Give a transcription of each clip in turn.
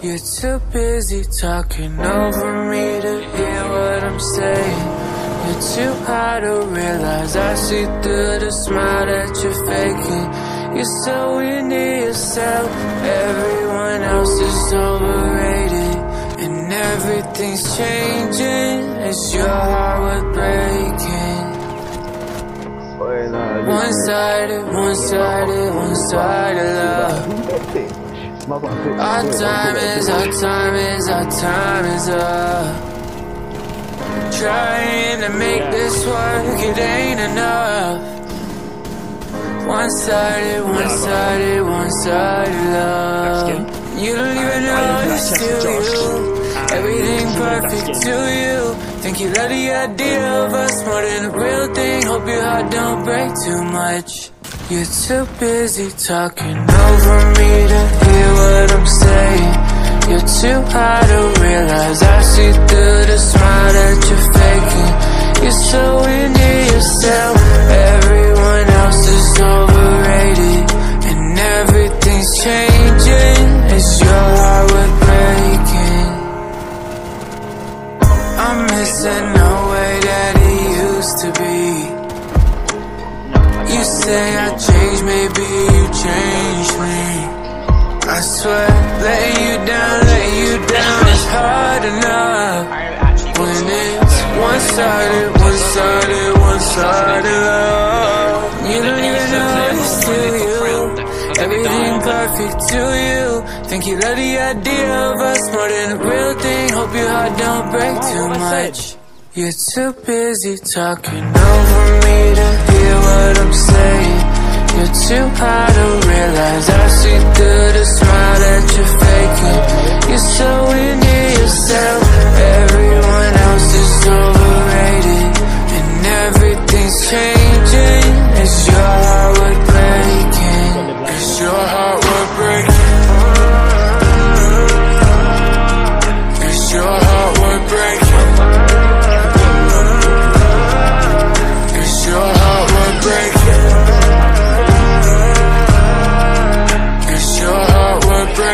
You're too busy talking over me to hear what I'm saying. You're too high to realize I see through the smile that you're faking. You're so into yourself, everyone else is overrated. And everything's changing as your heart was breaking. One-sided, one-sided, one-sided love. Our time is up. Trying to make this work, it ain't enough. One-sided, one-sided, one-sided love. You don't even know it's still you. Everything perfect to you. Think you love the idea of us more than the real thing. Hope your heart don't break too much. You're too busy talking over me to hear what I'm saying. You're too high to realize I see through the smile that you're faking. You're so into yourself, everyone else is overrated. And everything's changing as your heart was breaking. I'm missing the way that it used to be. You say I changed, maybe you changed me. I swear, letting you down is hard enough. When it's one-sided, one-sided, one-sided love. You don't even know it's still you. Everything perfect to you. Think you love the idea of us more than the real thing. Hope your heart don't break too much. You're too busy talking over me to hear what I'm saying. You're too high to realize I see through the smile that you're faking. You're so into yourself, everyone else is overrated. And everything's changing as your heart was breaking. As your heart was breaking. As your heart was breaking. As your heart was breaking.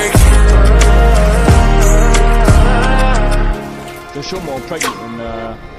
You're sure more pregnant than